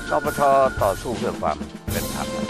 นปช.ต่อสู้เพื่อความเป็นธรรม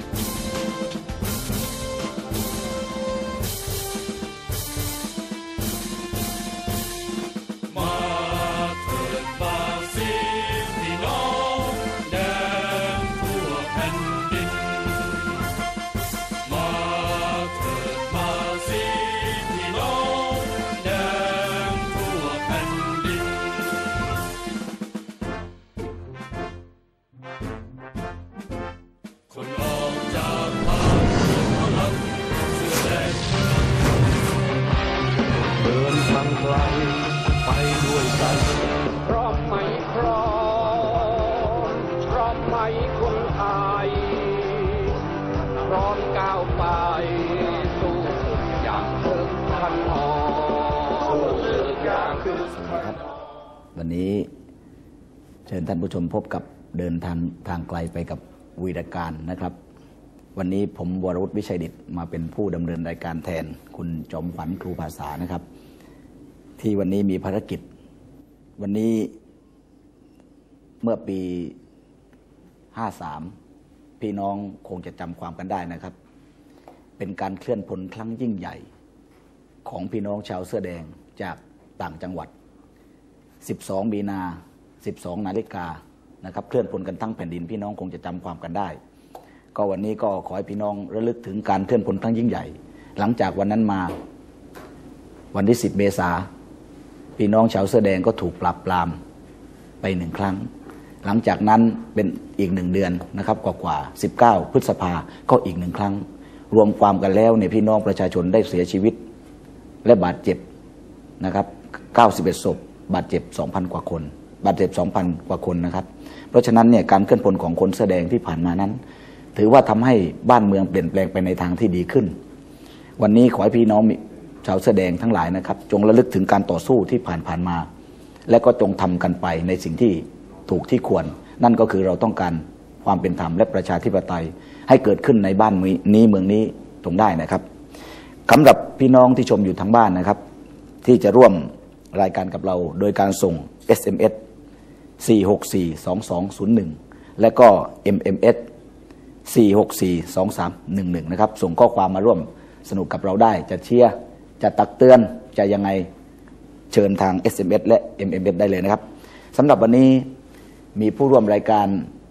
ไปด้วยกันพร้อมไหมพร้อมไหมคนไทยพร้อมก้าวไปสู่อย่างเดิมพันหออย่างคือครับวันนี้เชิญท่านผู้ชมพบกับเดินทางไกลไปกับวีรการนะครับวันนี้ผมวรวุฒิวิชัยดิษฐ์มาเป็นผู้ดำเนินรายการแทนคุณจอมขวัญครูภาษานะครับที่วันนี้มีภารกิจวันนี้เมื่อปี53พี่น้องคงจะจำความกันได้นะครับเป็นการเคลื่อนพลครั้งยิ่งใหญ่ของพี่น้องชาวเสื้อแดงจากต่างจังหวัด12 มีนา 12 นาฬิกานะครับเคลื่อนพลกันทั้งแผ่นดินพี่น้องคงจะจำความกันได้ก็วันนี้ก็ขอให้พี่น้องระลึกถึงการเคลื่อนพลครั้งยิ่งใหญ่หลังจากวันนั้นมาวันที่10 เมษายนพี่น้องชาวเสื้อแดงก็ถูกปราบปรามไป1 ครั้งหลังจากนั้นเป็นอีก1 เดือนนะครับกว่า19 พฤษภาก็อีก1 ครั้งรวมความกันแล้วเนี่ยพี่น้องประชาชนได้เสียชีวิตและบาดเจ็บนะครับ91 ศพบาดเจ็บ 2,000 กว่าคนบาดเจ็บ 2,000 กว่าคนนะครับเพราะฉะนั้นเนี่ยการเคลื่อนพลของคนเสื้อแดงที่ผ่านมานั้นถือว่าทำให้บ้านเมืองเปลี่ยนแปลงไปในทางที่ดีขึ้นวันนี้ขอให้พี่น้องชาวเสื้อแดงทั้งหลายนะครับจงระลึกถึงการต่อสู้ที่ผ่านมาและก็จงทำกันไปในสิ่งที่ถูกที่ควรนั่นก็คือเราต้องการความเป็นธรรมและประชาธิปไตยให้เกิดขึ้นในบ้านนี้เมืองนี้ตรงได้นะครับสำหรับพี่น้องที่ชมอยู่ทางบ้านนะครับที่จะร่วมรายการกับเราโดยการส่ง SMS 4642201และก็ MMS 4642311นะครับส่งข้อความมาร่วมสนุกกับเราได้จะเชียร์จะตักเตือนจะยังไงเชิญทาง SMS และ MMS ได้เลยนะครับสำหรับวันนี้มีผู้ร่วมรายการ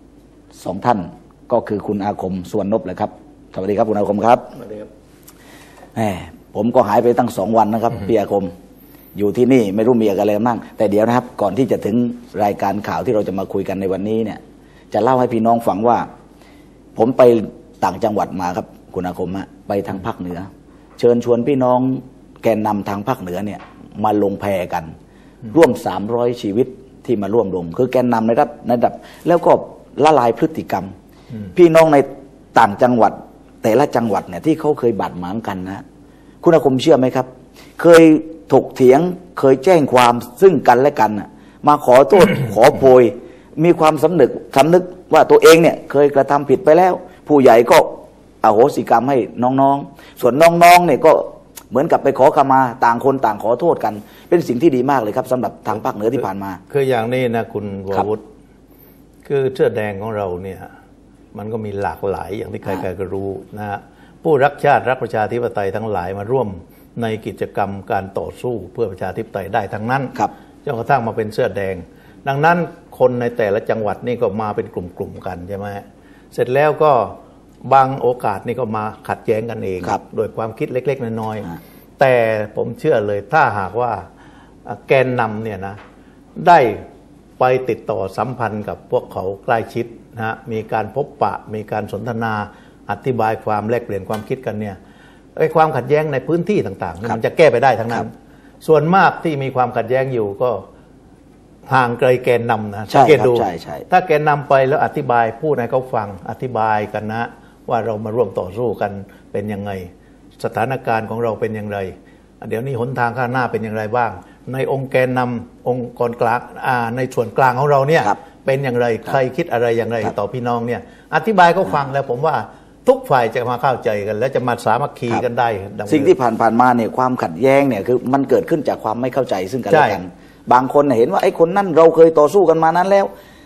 2 ท่านก็คือคุณอาคมสุวรรณนพเลยครับสวัสดีครับคุณอาคมครับสวัสดีครับผมก็หายไปตั้ง2 วันนะครับพี่อาคมอยู่ที่นี่ไม่รู้มีอะไรบ้างแต่เดี๋ยวนะครับก่อนที่จะถึงรายการข่าวที่เราจะมาคุยกันในวันนี้เนี่ยจะเล่าให้พี่น้องฟังว่าผมไปต่างจังหวัดมาครับคุณอาคมไปทางภาคเหนือเชิญชวนพี่น้องแกนนำทางภาคเหนือเนี่ยมาลงแพกันร่วม300 ชีวิตที่มาร่วมลงคือแกนนำนะครับแล้วก็ละลายพฤติกรรมพี่น้องในต่างจังหวัดแต่ละจังหวัดเนี่ยที่เขาเคยบาดหมางกันนะคุณอาคมเชื่อไหมครับเคยถกเถียงเคยแจ้งความซึ่งกันและกันมาขอโทษ ขอโพยมีความสำนึกว่าตัวเองเนี่ยเคยกระทำผิดไปแล้วผู้ใหญ่ก็อโหสิกรรมให้น้องๆส่วนน้องๆเนี่ยก็เหมือนกับไปขอขมาต่างคนต่างขอโทษกันเป็นสิ่งที่ดีมากเลยครับสำหรับทางภาคเหนือที่ผ่านมาคืออย่างนี้นะคุณวรวุฒิคือเสื้อแดงของเราเนี่ยมันก็มีหลากหลายอย่างที่ใครๆก็รู้นะฮะผู้รักชาติรักประชาธิปไตยทั้งหลายมาร่วมในกิจกรรมการต่อสู้เพื่อประชาธิปไตยได้ทั้งนั้นจนกระทั่งมาเป็นเสื้อแดงดังนั้นคนในแต่ละจังหวัดนี่ก็มาเป็นกลุ่มๆกันใช่ไหมเสร็จแล้วก็บางโอกาสนี่ก็มาขัดแย้งกันเองโดยความคิดเล็กๆน้อยๆแต่ผมเชื่อเลยถ้าหากว่าแกนนำเนี่ยนะได้ไปติดต่อสัมพันธ์กับพวกเขาใกล้ชิดนะมีการพบปะมีการสนทนาอธิบายความแลกเปลี่ยนความคิดกันเนี่ยไอ้ความขัดแย้งในพื้นที่ต่างๆมันจะแก้ไปได้ทั้งนั้นส่วนมากที่มีความขัดแย้งอยู่ก็ห่างไกลแกนนำนะสังเกตดูถ้าแกนนำไปแล้วอธิบายพูดให้เขาฟังอธิบายกันนะว่าเรามาร่วมต่อสู้กันเป็นยังไงสถานการณ์ของเราเป็นอย่างไรเดี๋ยวนี้หนทางข้างหน้าเป็นอย่างไรบ้างในองค์แกนนำองค์กรกลางในส่วนกลางของเราเนี่ยเป็นอย่างไรใครคิดอะไรอย่างไรต่อพี่น้องเนี่ยอธิบายเขาฟังแล้วผมว่าทุกฝ่ายจะมาเข้าใจกันและจะมาสามัคคีกันได้สิ่งที่ผ่านมาเนี่ยความขัดแย้งเนี่ยคือมันเกิดขึ้นจากความไม่เข้าใจซึ่งกันและกันบางคนเห็นว่าไอ้คนนั่นเราเคยต่อสู้กันมานั้นแล้ว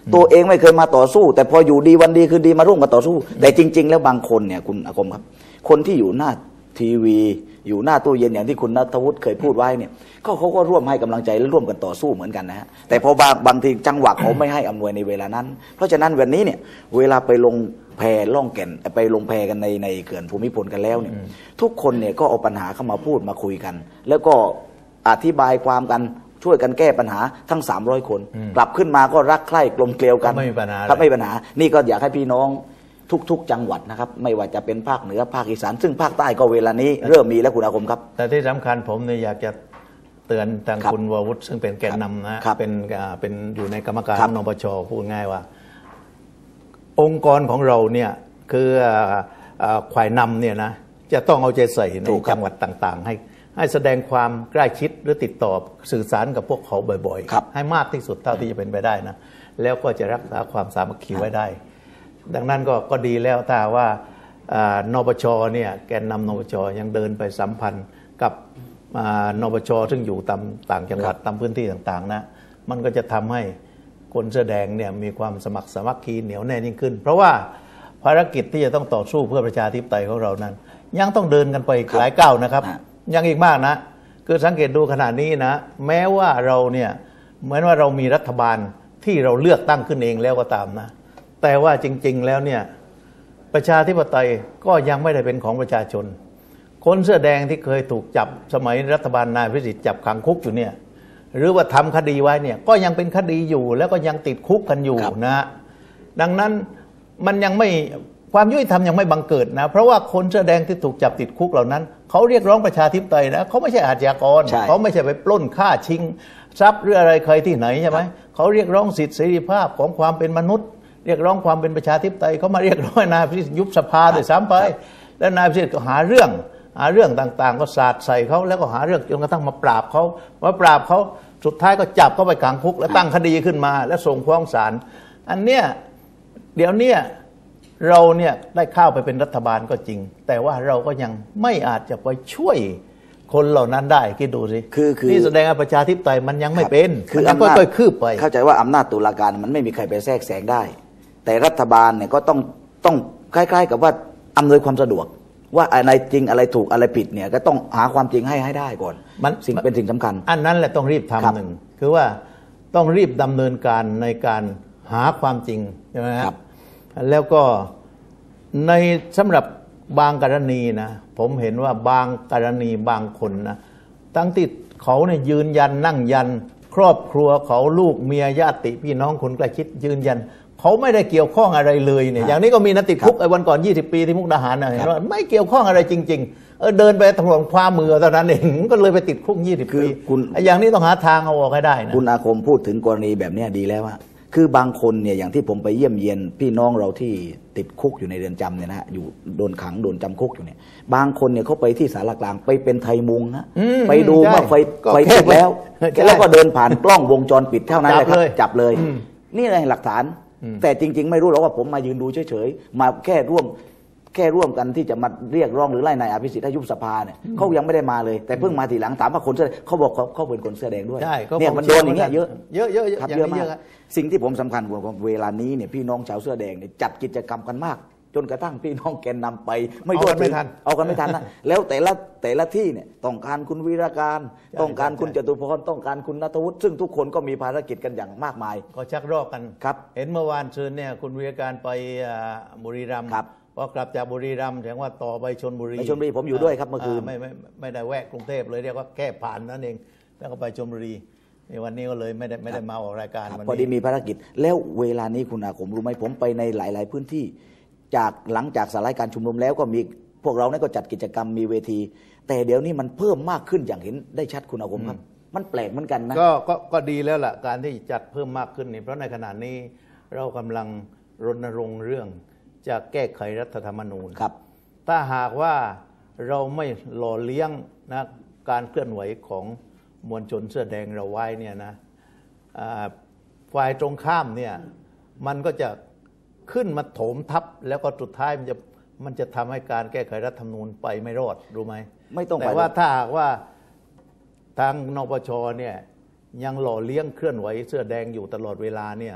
ตัวเองไม่เคยมาต่อสู้แต่พออยู่ดีวันดีคือดีมาร่วมกันต่อสู้แต่จริงๆแล้วบางคนเนี่ยคุณอาคมครับคนที่อยู่หน้าทีวีอยู่หน้าตู้เย็นอย่างที่คุณณัฐวุฒิเคยพูดไว้เนี่ยเขาก็ร่วมให้กำลังใจและร่วมกันต่อสู้เหมือนกันนะฮะแต่พอบางทีจังหวะเขาไม่ให้อำนวยในเวลานั้นเพราะฉะนั้นวันนี้เนี่ยเวลาไปลงแพล่องแก่นไปลงแพกันในเขื่อนภูมิพลกันแล้วเนี่ยทุกคนเนี่ยก็เอาปัญหาเข้ามาพูดมาคุยกันแล้วก็อธิบายความกันช่วยกันแก้ปัญหาทั้ง300คนกลับขึ้นมาก็รักใคร่กลมเกลียวกันไม่มีปัญหาครับไม่มีปัญหานี่ก็อยากให้พี่น้องทุกจังหวัดนะครับไม่ว่าจะเป็นภาคเหนือภาคอีสานซึ่งภาคใต้ก็เวลานี้เริ่มมีแล้วคุณอาคมครับแต่ที่สำคัญผมเนี่ยอยากจะเตือนทางคุณวรวุฒิซึ่งเป็นแกนนำนะเป็นอยู่ในกรรมการนปชพูดง่ายว่าองค์กรของเราเนี่ยคือฝ่ายนำเนี่ยนะจะต้องเอาใจใส่ในจังหวัดต่างๆให้แสดงความใกล้ชิดหรือติดต่อสื่อสารกับพวกเขาบ่อยๆให้มากที่สุดเท่าที่จะเป็นไปได้นะแล้วก็จะรักษาความสามัคคีไว้ได้ดังนั้นก็ดีแล้วถ้าว่านปชเนี่ยแกนนำนปชยังเดินไปสัมพันธ์กับนปชซึ่งอยู่ตามต่างจังหวัดตามพื้นที่ต่างๆนะมันก็จะทำให้คนแสดงเนี่ยมีความสมัครสามัคคีเหนียวแน่ยิ่งขึ้นเพราะว่าภารกิจที่จะต้องต่อสู้เพื่อประชาธิปไตยของเรานั้นยังต้องเดินกันไปหลายก้าวนะครับยังอีกมากนะคือสังเกตดูขนาดนี้นะแม้ว่าเราเนี่ยเหมือนว่าเรามีรัฐบาลที่เราเลือกตั้งขึ้นเองแล้วก็ตามนะแต่ว่าจริงๆแล้วเนี่ยประชาธิปไตยก็ยังไม่ได้เป็นของประชาชนคนเสื้อแดงที่เคยถูกจับสมัยรัฐบาลนายพิสิทธิ์จับขังคุกอยู่เนี่ยหรือว่าทำคดีไว้เนี่ยก็ยังเป็นคดีอยู่แล้วก็ยังติดคุกกันอยู่นะดังนั้นมันยังไม่ความยุติธรรมยังไม่บังเกิดนะเพราะว่าคนเสื้อแดงที่ถูกจับติดคุกเหล่านั้นเขาเรียกร้องประชาธิปไตยนะเขาไม่ใช่อาชญากรเขาไม่ใช่ไปปล้นฆ่าชิงทรัพย์หรืออะไรใครที่ไหนใช่ไหมเขาเรียกร้องสิทธิเสรีภาพของความเป็นมนุษย์เรียกร้องความเป็นประชาธิปไตยเขามาเรียกร้องนายพิสิทธิ์ยุบสภาโดยซ้ำไปแล้วนายพิสิทธิ์ก็หาเรื่องต่างๆก็สาดใส่เขาแล้วก็หาเรื่องจนกระทั่งมาปราบเขาสุดท้ายก็จับเขาไปขังคุกแล้วตั้งคดีขึ้นมาแล้วส่งฟ้องศาลอันเนี้ยเดี๋ยวเนี้ยเราเนี่ยได้เข้าไปเป็นรัฐบาลก็จริงแต่ว่าเราก็ยังไม่อาจจะไปช่วยคนเหล่านั้นได้คิดดูสิคือนี่แสดงว่าประชาธิปไตยมันยังไม่เป็นคืออำนาจคืบไปเข้าใจว่าอำนาจตุลาการมันไม่มีใครไปแทรกแซงได้แต่รัฐบาลเนี่ยก็ต้องคล้ายๆกับว่าอำนวยความสะดวกว่าอะไรจริงอะไรถูกอะไรผิดเนี่ยก็ต้องหาความจริงให้ได้ก่อนมันเป็นสิ่งสำคัญอันนั้นแหละต้องรีบทำหนึ่งคือว่าต้องรีบดำเนินการในการหาความจริงใช่ไหมครับแล้วก็ในสำหรับบางกรณีนะผมเห็นว่าบางกรณีบางคนนะทั้งที่เขาเนี่ยยืนยันนั่งยันครอบครัวเขาลูกเมียญาติพี่น้องคนใกล้ชิดยืนยันเขาไม่ได้เกี่ยวข้องอะไรเลยเนี่ยอย่างนี้ก็มีนะติดคุกไอ้วันก่อน20 ปีที่มุกดาหารนะเห็นว่าไม่เกี่ยวข้องอะไรจริงๆเดินไปตำรวจคว้ามือตอนนั้นเองก็เลยไปติดคุก20 ปีอย่างนี้ต้องหาทางเอาออกให้ได้นะคุณอาคมพูดถึงกรณีแบบนี้ดีแล้วว่าคือบางคนเนี่ยอย่างที่ผมไปเยี่ยมเยียนพี่น้องเราที่ติดคุกอยู่ในเรือนจำเนี่ยนะอยู่โดนขังโดนจำคุกอยู่เนี่ยบางคนเนี่ยเขาไปที่ศาลากลางไปเป็นไทยมุงนะไปดูว่าไฟติดแล้วก็เดินผ่านกล้องวงจรปิดเท่านั้นแหละครับจับเลยนี่อะไรหลักฐานแต่จริงๆไม่รู้หรอกว่าผมมายืนดูเฉยๆมาแค่ร่วมกันที่จะมาเรียกร้องหรือไล่นายอภิสิทธิ์ให้ยุบสภาเนี่ยเขายังไม่ได้มาเลยแต่เพิ่งมาทีหลังถามว่าคนเสื้อเขาบอกเขาเป็นคนเสื้อแดงด้วยเนี่ยมันโดนอย่างเงี้ยเยอะครับเยอะมากสิ่งที่ผมสำคัญกว่าเวลานี้เนี่ยพี่น้องชาวเสื้อแดงเนี่ยจัดกิจกรรมกันมากจนกระทั่งพี่น้องแกนนำไปไม่ทันเอากันไม่ทันนะแล้วแต่ละที่เนี่ยต้องการคุณวีรการต้องการคุณจตุพรต้องการคุณณัฐวุฒิซึ่งทุกคนก็มีภารกิจกันอย่างมากมายก็ชักรอกกันครับเห็นเมื่อวานซืนเนี่ยคุณวีรการไปบุรีรัมย์พอกลับจากบุรีรัมย์แสดงว่าต่อไปชลบุรีผมอยู่ด้วยครับเมื่อคืนไม่ได้แวะกรุงเทพเลยเรียกว่าแค่ผ่านนั่นเองแล้วก็ไปชลบุรีในวันนี้ก็เลยไม่ได้มาออกรายการพอดีมีภารกิจแล้วเวลานี้คุณอาคมรู้ไหมผมไปในหลายๆพื้นที่จากหลังจากสลายการชุมนุมแล้วก็มีพวกเราเนี่ยก็จัดกิจกรรมมีเวทีแต่เดี๋ยวนี้มันเพิ่มมากขึ้นอย่างเห็นได้ชัดคุณอาคมครับมันแปลกเหมือนกันนะก็ดีแล้วล่ะการที่จัดเพิ่มมากขึ้นนี่เพราะในขณะนี้เรากำลังรณรงค์เรื่องจะแก้ไขรัฐธรรมนูญครับถ้าหากว่าเราไม่หล่อเลี้ยงนะการเคลื่อนไหวของมวลชนเสื้อแดงเราไว้เนี่ยนะฝ่ายตรงข้ามเนี่ยมันก็จะขึ้นมาโถมทับแล้วก็สุดท้ายมันจะทำให้การแก้ไขรัฐธรรมนูญไปไม่รอดรู้ไหมไม่ต้องแต่ว่าถ้าหากว่าทางนปชเนี่ยยังหล่อเลี้ยงเคลื่อนไหวเสื้อแดงอยู่ตลอดเวลาเนี่ย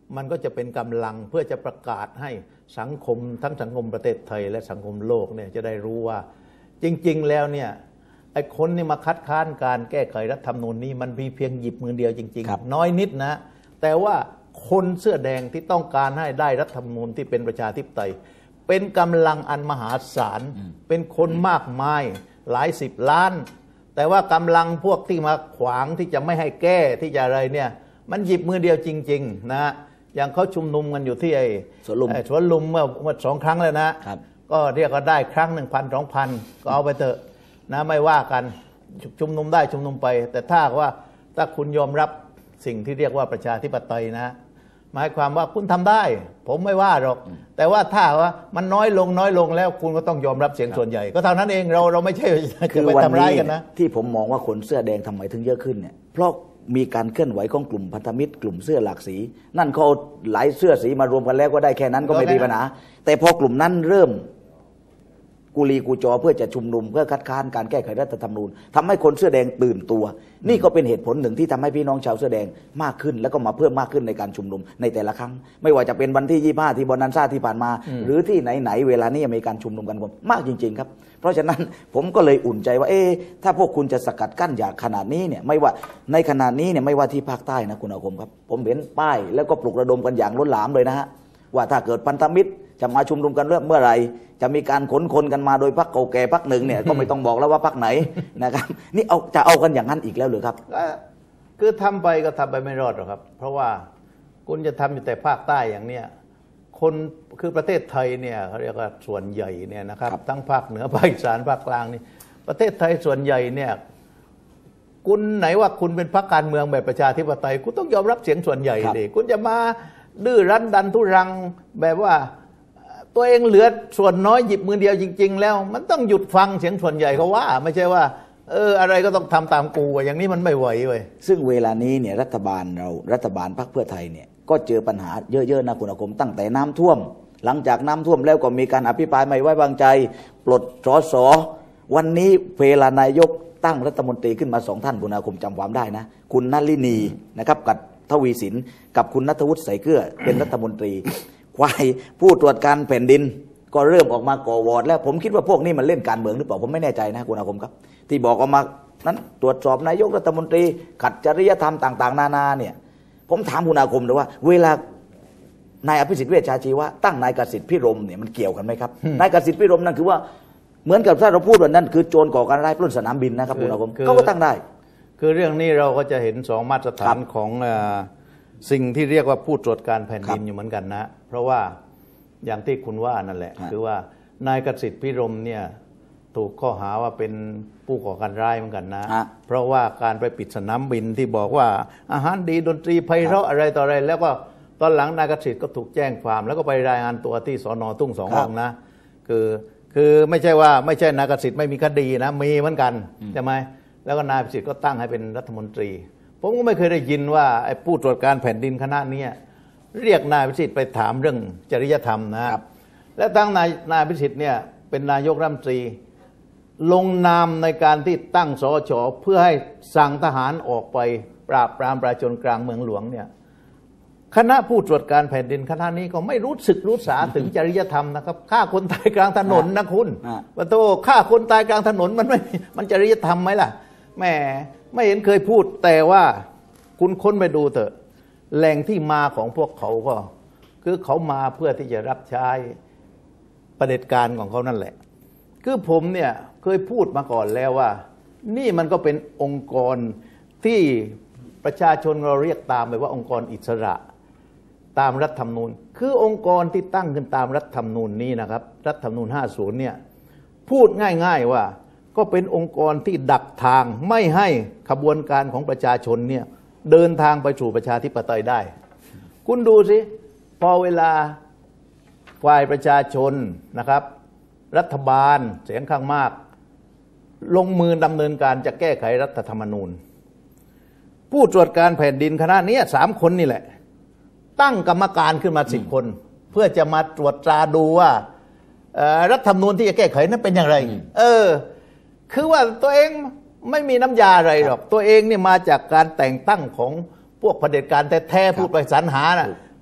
มันก็จะเป็นกำลังเพื่อจะประกาศให้สังคมทั้งสังคมประเทศไทยและสังคมโลกเนี่ยจะได้รู้ว่าจริงๆแล้วเนี่ยไอ้คนนี่มาคัดค้านการแก้ไขรัฐธรรมนูญนี้มันมีเพียงหยิบมือเดียวจริงๆน้อยนิดนะแต่ว่าคนเสื้อแดงที่ต้องการให้ได้รัฐธรรมนูญที่เป็นประชาธิปไตยเป็นกำลังอันมหาศาลเป็นคนมากมายหลายสิบล้านแต่ว่ากำลังพวกที่มาขวางที่จะไม่ให้แก้ที่จะอะไรเนี่ยมันหยิบมือเดียวจริงๆนะอย่างเขาชุมนุมกันอยู่ที่ไอ้สวนลุมเมื่อ2 ครั้งแล้วนะก็เรียกก็ได้ครั้ง 1,000 2,000 ก็เอาไปเถอะนะไม่ว่ากันชุมนุมได้ชุมนุมไปแต่ถ้าคุณยอมรับสิ่งที่เรียกว่าประชาธิปไตยนะหมายความว่าคุณทำได้ผมไม่ว่าหรอกแต่ว่าถ้าว่ามันน้อยลงแล้วคุณก็ต้องยอมรับเสียงส่วนใหญ่ก็เท่านั้นเองเราไม่ใช่จะไปทำร้ายกันนะที่ผมมองว่าคนเสื้อแดงทำไมถึงเยอะขึ้นเนี่ยเพราะมีการเคลื่อนไหวของกลุ่มพันธมิตรกลุ่มเสื้อหลากสีนั่นเขาหลายเสื้อสีมารวมกันแล้วก็ได้แค่นั้นก็ไม่มีปัญหาแต่พอกลุ่มนั้นเริ่มกุลีกูจอเพื่อจะชุมนุมเพื่อคัดค้านการแก้ไขรัฐธรรมนูญทำให้คนเสื้อแดงตื่นตัวนี่ก็เป็นเหตุผลหนึ่งที่ทำให้พี่น้องชาวเสื้อแดงมากขึ้นแล้วก็มาเพิ่มมากขึ้นในการชุมนุมในแต่ละครั้งไม่ว่าจะเป็นวันที่25ที่บอนันซ่าที่ผ่านมาหรือที่ไหนเวลานี้มีการชุมนุมกันมากจริงๆครับเพราะฉะนั้นผมก็เลยอุ่นใจว่าถ้าพวกคุณจะสกัดกั้นอย่างขนาดนี้เนี่ยไม่ว่าในขนาดนี้เนี่ยไม่ว่าที่ภาคใต้นะคุณอาคมครับผมเห็นป้ายแล้วก็ปลุกระดมกันอย่างล้นหลามเลยนะฮะว่าถ้าเกิดพันธมิตรจะมาชุมนุมกันเมื่อไหร่จะมีการขนคนกันมาโดยพรรคเก่าแก่พรรคหนึ่งเนี่ยก็ไม่ต้องบอกแล้วว่าพรรคไหนนะครับนี่จะเอากันอย่างนั้นอีกแล้วหรือครับคือทำไปก็ทำไปไม่รอดหรอกครับเพราะว่าคุณจะทำอยู่แต่ภาคใต้อย่างเนี้ยคนคือประเทศไทยเนี่ยเขาเรียกว่าส่วนใหญ่เนี่ยนะครับทั้งภาคเหนือภาคอีสานภาคกลางนี่ประเทศไทยส่วนใหญ่เนี่ยคุณไหนว่าคุณเป็นพรรคการเมืองแบบประชาธิปไตยคุณต้องยอมรับเสียงส่วนใหญ่ดิคุณจะมาดื้อรั้นดันทุรังแบบว่าตัวเองเหลือส่วนน้อยหยิบมือเดียวจริงๆแล้วมันต้องหยุดฟังเสียงส่วนใหญ่เขาว่าไม่ใช่ว่าอะไรก็ต้องทำตามกูอย่างนี้มันไม่ไหวเว้ยซึ่งเวลานี้เนี่ยรัฐบาลพรรคเพื่อไทยเนี่ยก็เจอปัญหาเยอะๆนะคุณอาคมตั้งแต่น้ำท่วมหลังจากน้ำท่วมแล้วก็มีการอภิปรายไม่ไว้วางใจปลดสสวันนี้เวลานายกตั้งรัฐมนตรีขึ้นมา2 ท่านคุณอาคมจำความได้นะคุณนลินีนะครับกับทวีสินกับคุณณัฐวุฒิใส่เกลือเป็นรัฐมนตรีฝ่ายผู้ตรวจการแผ่นดินก็เริ่มออกมาก่อวอร์ดแล้วผมคิดว่าพวกนี้มันเล่นการเมืองหรือเปล่าผมไม่แน่ใจนะคุณอาคมครับที่บอกออกมานั้นตรวจสอบนายกรัฐมนตรีขัดจริยธรรมต่างๆนานาเนี่ยผมถามคุณอาคมเลยว่าเวลานายอภิสิทธิ์เวชชาชีวะตั้งนายกสิทธิ์พิรมเนี่ยมันเกี่ยวกันไหมครับนายกสิทธิ์พิรมนั่นคือว่าเหมือนกับถ้าเราพูดว่านั่นคือโจรก่อการร้ายปล้นสนามบินนะครับคุณอาคมเขาก็ตั้งได้คือเรื่องนี้เราก็จะเห็น2 มาตรฐานของสิ่งที่เรียกว่าผู้ตรวจการแผ่นดินอยู่เหมือนกันนะเพราะว่าอย่างที่คุณว่านั่นแหละคือว่านายกสิทธิ์พิรมเนี่ยถูกข้อหาว่าเป็นผู้ก่อการร้ายเหมือนกันนะเพราะว่าการไปปิดสนามบินที่บอกว่าอาหารดีดนตรีไพเราะอะไรต่ออะไรแล้วก็ตอนหลังนายกสิทธิ์ก็ถูกแจ้งความแล้วก็ไปรายงานตัวที่สน.ทุ่ง2 ห้องนะคือไม่ใช่ว่านายกสิทธิ์ไม่มีคดีนะมีเหมือนกันใช่ไหมแล้วก็นายกสิทธิ์ก็ตั้งให้เป็นรัฐมนตรีผมก็ไม่เคยได้ยินว่าไอ้ผู้ตรวจการแผ่นดินคณะนี้เรียกนายพิสิทธิ์ไปถามเรื่องจริยธรรมนะครับและตั้งนายพิสิทธิ์เนี่ยเป็นนายกรัฐมนตรีลงนามในการที่ตั้งสช.เพื่อให้สั่งทหารออกไปปราบปรามประชาชนกลางเมืองหลวงเนี่ยคณะผู้ตรวจการแผ่นดินคณะนี้ก็ไม่รู้สึกรู้สาถึงจริยธรรมนะครับฆ่าคนตายกลางถนนนะคุณว่าโตฆ่าคนตายกลางถนนมันจริยธรรมไหมล่ะแม่ไม่เห็นเคยพูดแต่ว่าคุณค้นไปดูเถอะแหล่งที่มาของพวกเขาก็คือเขามาเพื่อที่จะรับใช้เผด็จการของเขานั่นแหละคือผมเนี่ยเคยพูดมาก่อนแล้วว่านี่มันก็เป็นองค์กรที่ประชาชนเราเรียกตามไปว่าองค์กรอิสระตามรัฐธรรมนูญคือองค์กรที่ตั้งขึ้นตามรัฐธรรมนูญนี้นะครับรัฐธรรมนูญ50เนี่ยพูดง่ายๆว่าก็เป็นองค์กรที่ดักทางไม่ให้ขบวนการของประชาชนเนี่ยเดินทางไปสู่ประชาธิปไตยได้คุณดูสิพอเวลาฝ่ายประชาชนนะครับรัฐบาลเสียงข้างมากลงมือดำเนินการจะแก้ไขรัฐธรรมนูญผู้ตรวจการแผ่นดินคณะนี้3 คนนี่แหละตั้งกรรมการขึ้นมา10 คนเพื่อจะมาตรวจตราดูว่ารัฐธรรมนูญที่จะแก้ไขนั้นเป็นอย่างไรคือว่าตัวเองไม่มีน้ำยาอะไรหรอกตัวเองนี่มาจากการแต่งตั้งของพวกเผด็จการแท้ๆพูดไปสรรหานะ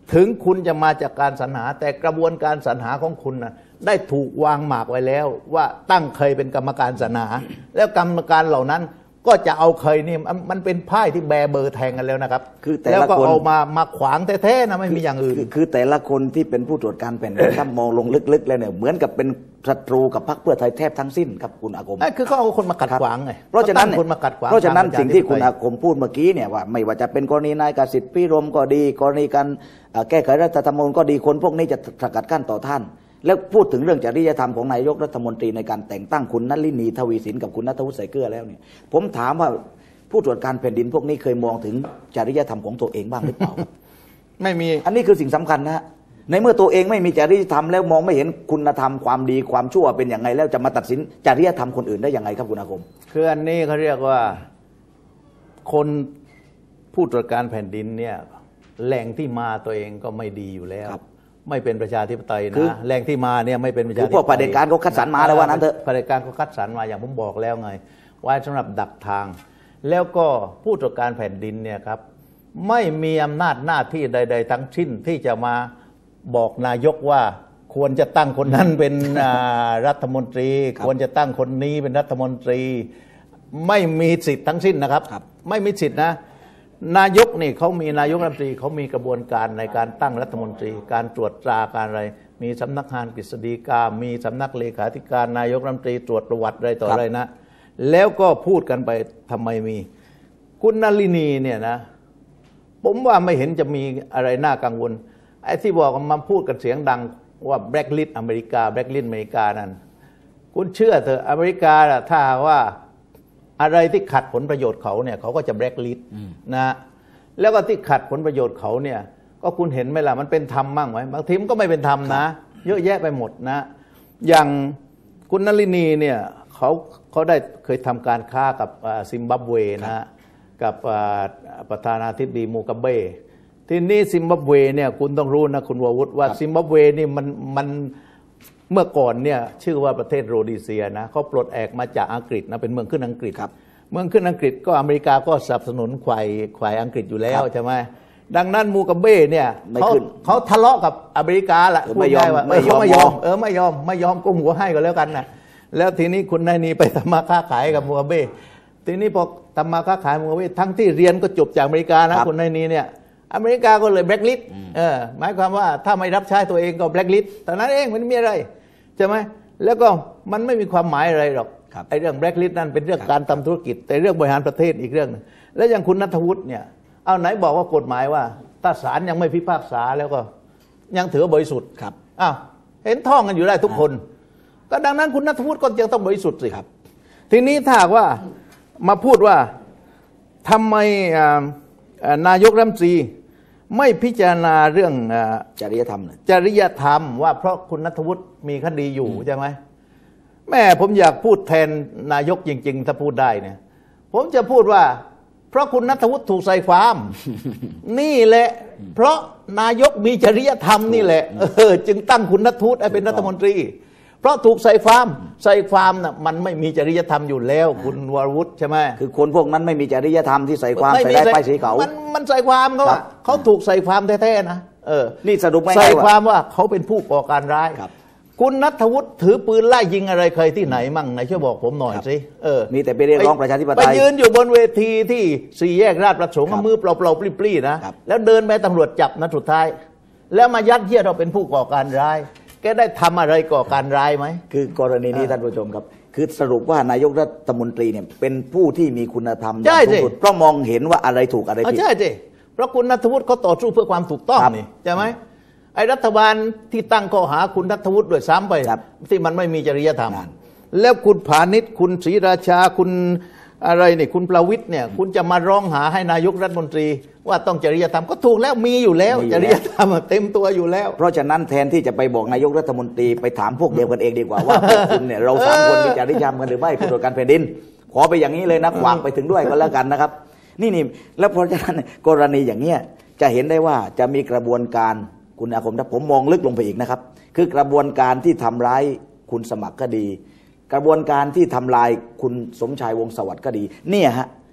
ถึงคุณจะมาจากการสรรหาแต่กระบวนการสรรหาของคุณนะได้ถูกวางหมากไว้แล้วว่าตั้งเคยเป็นกรรมการสรรหาแล้วกรรมการเหล่านั้นก็จะเอาเคยนี่มันเป็นไพ่ที่แบเบอร์แทงกันแล้วนะครับแล้วก็เอามาขวางแท้ๆนะไม่มีอย่างอื่นคือแต่ละคนที่เป็นผู้ตรวจการแผ่นดินถ้ามองลงลึกๆแล้วเนี่ยเหมือนกับเป็นศัตรูกับพรรคเพื่อไทยแทบทั้งสิ้นครับคุณอาคมคือเขาเอาคนมาขัดขวางไงเพราะฉะนั้นสิ่งที่คุณอาคมพูดเมื่อกี้เนี่ยว่าไม่ว่าจะเป็นกรณีนายกสิทธิ์พิรมก็ดีกรณีการแก้ไขรัฐธรรมนูญก็ดีคนพวกนี้จะสกัดกั้นต่อท่านแล้วพูดถึงเรื่องจริยธรรมของนายกรัฐมนตรีในการแต่งตั้งคุณนลินีทวีสินกับคุณณัฐวุฒิ ใส่เกลือแล้วเนี่ยผมถามว่าผู้ตรวจการแผ่นดินพวกนี้เคยมองถึงจริยธรรมของตัวเองบ้างหรือเปล่าไม่มีอันนี้คือสิ่งสำคัญนะในเมื่อตัวเองไม่มีจริยธรรมแล้วมองไม่เห็นคุณธรรมความดีความชั่วเป็นอย่างไรแล้วจะมาตัดสินจริยธรรมคนอื่นได้อย่างไรครับคุณอาคมคืออันนี้เขาเรียกว่าคนผู้ตรวจการแผ่นดินเนี่ยแหล่งที่มาตัวเองก็ไม่ดีอยู่แล้วไม่เป็นประชาธิปไตยนะแหล่งที่มาเนี่ยไม่เป็นประชาธิปไตยพวกเผด็จการเขาคัดสรรมาแล้วว่านั้นเถอะเผด็จการเขาคัดสรรมาอย่างผมบอกแล้วไงไว้สำหรับดักทางแล้วก็ผู้ตรวจการแผ่นดินเนี่ยครับไม่มีอำนาจหน้าที่ใดๆทั้งสิ้นที่จะมาบอกนายกว่าควรจะตั้งคนนั้นเป็นรัฐมนตรีควรจะตั้งคนนี้เป็นรัฐมนตรีไม่มีสิทธิ์ทั้งสิ้นนะครับไม่มีสิทธิ์นะนายกนี่เขามีนายกรัฐมนตรีเขามีกระบวนการในการตั้งรัฐมนตรีการตรวจตราการอะไรมีสำนักงานกฤษฎีกามีสำนักเลขาธิการนายกรัฐมนตรีตรวจประวัติอะไรต่ออะไรนะแล้วก็พูดกันไปทำไมมีคุณนลินีเนี่ยนะผมว่าไม่เห็นจะมีอะไรน่ากังวลไอ้ที่บอกมาพูดกันเสียงดังว่าแบล็คลิสต์อเมริกาแบล็คลิสต์อเมริกานั้นคุณเชื่อเถอะอเมริกาถ้าว่าอะไรที่ขัดผลประโยชน์เขาเนี่ยเขาก็จะแบล็คลิสต์นะแล้วก็ที่ขัดผลประโยชน์เขาเนี่ยก็คุณเห็นไหมล่ะมันเป็นธรรมมั่งไหมบางทีมันก็ไม่เป็นธรรมนะเยอะแยะไปหมดนะอย่างคุณนลินีเนี่ยเขาได้เคยทำการค้ากับซิมบับเวนะกับประธานาธิบดีมูกาเบทีนี้ซิมบับเวเนี่ยคุณต้องรู้นะคุณววุฒิว่าซิมบับเวนี่มันเมื่อก่อนเนี่ยชื่อว่าประเทศโรดีเซียนะเขาปลดแอกมาจากอังกฤษนะเป็นเมืองขึ้นอังกฤษเมืองขึ้นอังกฤษก็อเมริกาก็สนับสนุนควายอังกฤษอยู่แล้วใช่ไหมดังนั้นมูกาเบเนี่ยเขาทะเลาะกับอเมริกาละไม่ยอมไม่ยอมก้มหัวให้ก็แล้วกันนะแล้วทีนี้คุณนายนีไปทำมาค้าขายกับมูกาเบทีนี้พอทำมาค้าขายมูกาเบทั้งที่เรียนก็จบจากอเมริกานะคุณนายนีเนี่ยอเมริกาก็เลยแบล็คลิสต์หมายความว่าถ้าไม่รับใช้ตัวเองก็แบล็คลิสต์แต่นั้นเองมันไม่มีอะไรใช่ไหมแล้วก็มันไม่มีความหมายอะไรหรอกไอ้เรื่องแบล็คลิสต์นั่นเป็นเรื่องการทำธุรกิจแต่เรื่องบริหารประเทศอีกเรื่องนึงแล้วอย่างคุณณัฐวุฒิเนี่ยเอาไหนบอกว่ากฎหมายว่าถ้าศาลยังไม่พิพากษาแล้วก็ยังถือบริสุทธิ์อ้าวเห็นท่องกันอยู่ได้ทุกคนก็ดังนั้นคุณณัฐวุฒิก็ยังต้องบริสุทธิ์สิทีนี้ถ้าว่ามาพูดว่าทำไมนายกรัฐมนตรีไม่พิจารณาเรื่องจริยธรรมว่าเพราะคุณณัฐวุฒิมีคดีอยู่ใช่ไหมแม่ผมอยากพูดแทนนายกจริงๆถ้าพูดได้เนี่ยผมจะพูดว่าเพราะคุณณัฐวุฒิถูกใส่ความ นี่แหละเพราะนายกมีจริยธรรมนี่แหละจึงตั้งคุณณัฐวุฒิให้เป็นรัฐมนตรีเพราะถูกใส่ความน่ะมันไม่มีจริยธรรมอยู่แล้วคุณวรวุฒิใช่ไหมคือคนพวกนั้นไม่มีจริยธรรมที่ใส่ความใส่ได้ป้ายสีเขามันใส่ความเขาถูกใส่ความแท้ๆนะนี่สรุปไม่ใส่ความว่าเขาเป็นผู้ก่อการร้ายคุณณัฐวุฒิถือปืนไล่ยิงอะไรใครที่ไหนมั่งไหนช่วยบอกผมหน่อยสิมีแต่ไปเรียกร้องประชาธิปไตยไปยืนอยู่บนเวทีที่สี่แยกราชประสงค์มือเปล่าๆปรี้ๆนะแล้วเดินไปตำรวจจับนะสุดท้ายแล้วมายัดเยียดเราเป็นผู้ก่อการร้ายแกได้ทำอะไรก่อการร้ายไหมคือกรณีนี้ท่านผู้ชมครับคือสรุปว่านายกรัฐมนตรีเนี่ยเป็นผู้ที่มีคุณธรรมอย่างสูงสุดเพราะมองเห็นว่าอะไรถูกอะไรผิดใช่สิเพราะคุณณัฐวุฒิเขาต่อสู้เพื่อความถูกต้องนี่ใช่ไหมไอ้รัฐบาลที่ตั้งข้อหาคุณณัฐวุฒิด้วยซ้ำไปที่มันไม่มีจริยธรรมแล้วคุณผานิชคุณศรีราชาคุณอะไรเนี่ยคุณประวิตรเนี่ยคุณจะมาร้องหาให้นายกรัฐมนตรีว่าต้องจริยธรรมก็ถูกแล้วมีอยู่แล้วจริยธรรมเต็มตัวอยู่แล้วเพราะฉะนั้นแทนที่จะไปบอกนายกรัฐมนตรีไปถามพวกเดียวกันเองดีกว่าว่าพวกคุณเนี่ยเราสามคนมีจริยธรรมกันหรือไม่ผู้ตรวจการแผ่นดินขอไปอย่างนี้เลยนะวางไปถึงด้วยก็แล้วกันนะครับนี่แล้วเพราะฉะนั้นกรณีอย่างเนี้ยจะเห็นได้ว่าจะมีกระบวนการคุณอาคมถ้าผมมองลึกลงไปอีกนะครับคือกระบวนการที่ทำร้ายคุณสมัครก็ดีกระบวนการที่ทำลายคุณสมชายวงศ์สวัสดิ์ก็ดีเนี่ยฮะ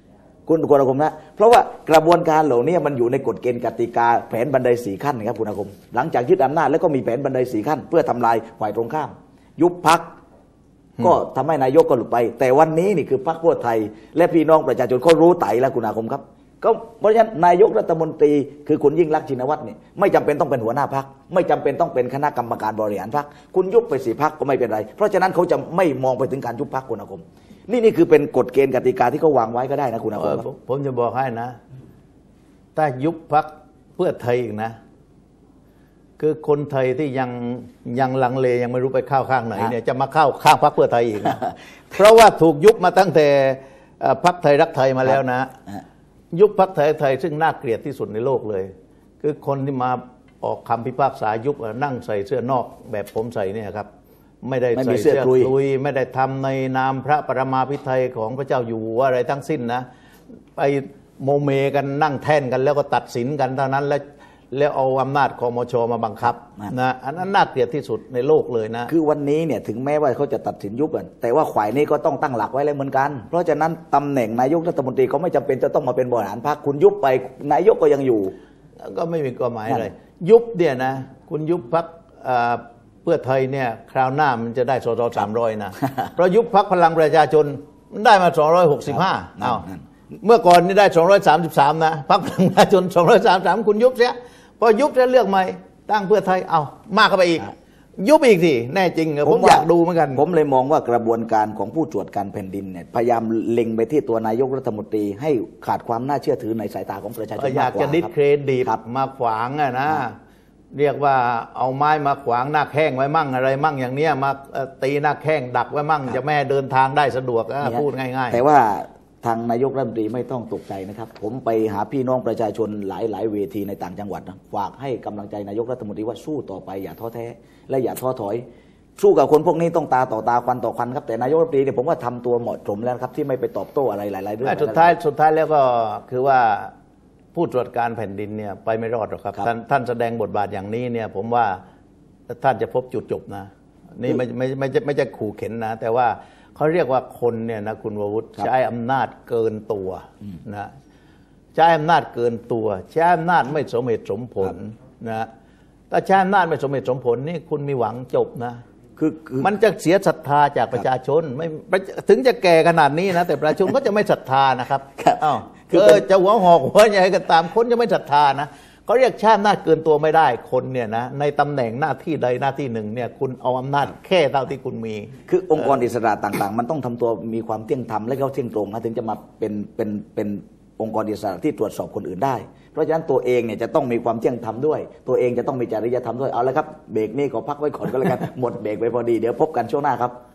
คุณอาคมนะเพราะว่ากระบวนการเหล่านี้มันอยู่ในกฎเกณฑ์กติกาแผนบันได4 ขั้นนะครับคุณอาคมหลังจากยึดอำนาจแล้วก็มีแผนบันได4 ขั้นเพื่อทำลายฝ่ายตรงข้ามยุบพรรคก็ทำให้นายกก็หลุดไปแต่วันนี้นี่คือพรรคเพื่อไทยและพี่น้องประชาชนเขารู้ไต่แล้วคุณอาคมครับก็เพราะฉะนั้นนายกรัฐมนตรีคือคุณยิ่งลักษณ์ชินวัตรนี่ไม่จำเป็นต้องเป็นหัวหน้าพรรคไม่จำเป็นต้องเป็นคณะกรรมการบริหารพรรคคุณยุบไป4 พรรคก็ไม่เป็นไรเพราะฉะนั้นเขาจะไม่มองไปถึงการยุบพรรคคุณอาคมนี่คือเป็นกฎเกณฑ์กติกาที่เขาวางไว้ก็ได้นะคุณอาคมผมจะบอกให้นะถ้ายุบพรรคเพื่อไทยอีกนะคือคนไทยที่ยังลังเลยังไม่รู้ไปเข้าข้างไหนเนี่ยจะมาเข้าข้างพรรคเพื่อไทยอีกนะ เพราะว่าถูกยุบมาตั้งแต่พรรคไทยรักไทยมาแล้วนะยุบพรรคไทยซึ่งน่าเกลียดที่สุดในโลกเลยคือคนที่มาออกคำพิพากษายุบนั่งใส่เสื้อนอกแบบผมใส่เนี่ยครับไม่ได้ใส่เสื้อคลุยไม่ได้ทำในนามพระปรมาภิไธยของพระเจ้าอยู่หัวอะไรทั้งสิ้นนะไปโมเมกันนั่งแท่นกันแล้วก็ตัดสินกันเท่านั้นแล้วเอาอำนาจคมช.มาบังคับนะอันนั้นน่าเกลียดที่สุดในโลกเลยนะคือวันนี้เนี่ยถึงแม้ว่าเขาจะตัดสินยุบกันแต่ว่าฝ่ายนี้ก็ต้องตั้งหลักไว้แล้วเหมือนกันเพราะฉะนั้นตำแหน่งนายกรัฐมนตรีเขาไม่จำเป็นจะต้องมาเป็นบริหารพรรคคุณยุบไปนายกก็ยังอยู่ก็ไม่มีความหมายเลยยุบเนี่ยนะคุณยุบพรรคเพื่อไทยเนี่ยคราวหน้ามันจะได้ส.ส. 300นะเพราะยุบพรรคพลังประชาชนมันได้มา265อ้าวเมื่อก่อนนี่ได้233นะพรรคพลังประชาชน233คุณยุบเสียพอยุบจะเลือกใหม่ตั้งเพื่อไทยเอามากเข้าไปอีกยุบอีกสิแน่จริงผมอยากดูเหมือนกันผมเลยมองว่ากระบวนการของผู้ตรวจการแผ่นดินเนี่ยพยายามเล็งไปที่ตัวนายกรัฐมนตรีให้ขาดความน่าเชื่อถือในสายตาของประชาชนอยากจะดิสเครดิตมาขวางนะเรียกว่าเอาไม้มาขวางหน้าแข้งไว้มั่งอะไรมั่งอย่างเนี้ยมาตีหน้าแข้งดักไว้มั่งจะแม่เดินทางได้สะดวกพูดง่ายๆแต่ว่าทางนายกรัฐมนตรีไม่ต้องตกใจนะครับผมไปหาพี่น้องประชาชนหลายเวทีในต่างจังหวัดนะฝากให้กำลังใจนายกรัฐมนตรีว่าสู้ต่อไปอย่าท้อแท้และอย่าท้อถอยสู้กับคนพวกนี้ต้องตาต่อตาควันต่อควันครับแต่นายกรัฐมนตรีเนี่ยผมว่าทำตัวเหมาะสมแล้วครับที่ไม่ไปตอบโต้อะไรหลายๆเรื่องสุดท้ายแล้วก็คือว่าผู้ตรวจการแผ่นดินเนี่ยไปไม่รอดหรอกครับท่านแสดงบทบาทอย่างนี้เนี่ยผมว่าท่านจะพบจุดจบนะนี่ไม่จะขู่เข็นนะแต่ว่าเขาเรียกว่าคนเนี่ยนะคุณววุฒิใช้อำนาจเกินตัวนะใช้อำนาจเกินตัวใช้อำนาจไม่สมเหตุสมผลนะถ้าใช้อำนาจไม่สมเหตุสมผลนี่คุณมีหวังจบนะคือมันจะเสียศรัทธาจากประชาชนไม่ถึงจะแก่ขนาดนี้นะแต่ประชาชนก็จะไม่ศรัทธานะครับอ้าวจะหัวหอกหัวใหญ่ก็ตามคนจะไม่ศรัทธานะเขาเรียกชาติอำนาจเกินตัวไม่ได้คนเนี่ยนะในตำแหน่งหน้าที่ใดหน้าที่หนึ่งเนี่ยคุณเอาอำนาจแค่เท่าที่คุณมีคือองค์กรอิสระต่างๆมันต้องทำตัวมีความเที่ยงธรรมและเขาเที่ยงตรงนะถึงจะมาเป็นองค์กรอิสระที่ตรวจสอบคนอื่นได้เพราะฉะนั้นตัวเองเนี่ยจะต้องมีความเที่ยงธรรมด้วยตัวเองจะต้องมีจริยธรรมด้วยเอาละครับเบรกนี้ขอพักไว้ก่อนก็แล้วกันหมดเบรกไปพอดีเดี๋ยวพบกันช่วงหน้าครับ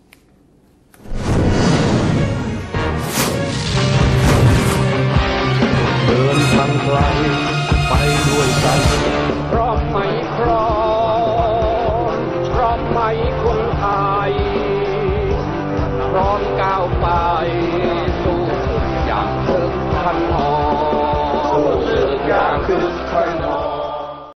เดินทางไกลไปด้วยกันพร้อมไหมพร้อมไหมคนไทยพร้อมก้าวไปสู่ศึกอย่างคึกคันหอสู่ศึกอย่างคึกคันหอ